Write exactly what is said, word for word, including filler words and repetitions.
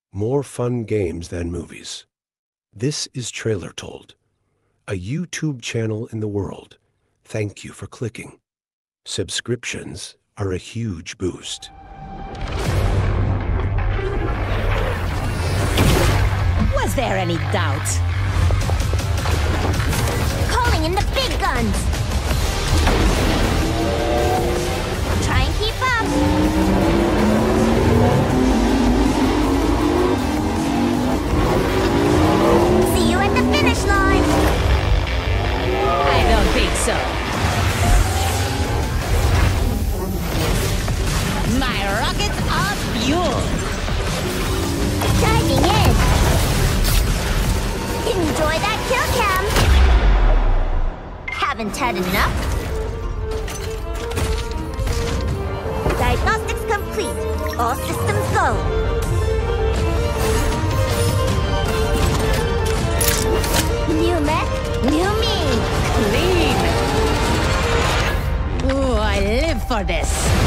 more fun games than movies. This is Trailer Told, a YouTube channel in the world. Thank you for clicking. Subscriptions are a huge boost. Was there any doubt? Calling in the big guns! Try and keep up! See you at the finish line! I don't think so. My rockets are fueled! Diving in! Enjoy that kill cam! Haven't had enough? Diagnostics complete. All systems go. New mech, new me. Clean! Ooh, I live for this.